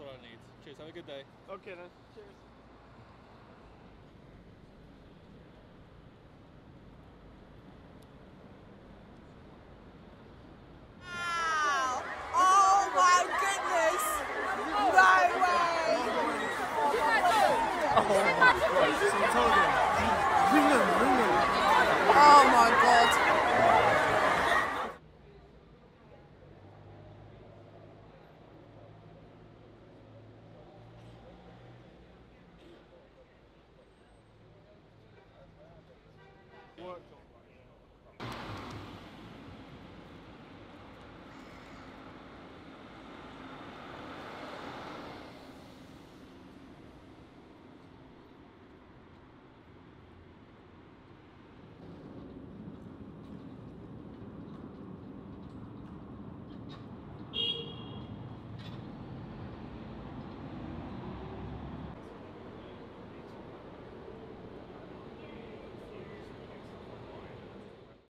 what I need. Cheers, have a good day. Okay then. Cheers. Wow! Oh my goodness! No way! Oh my god!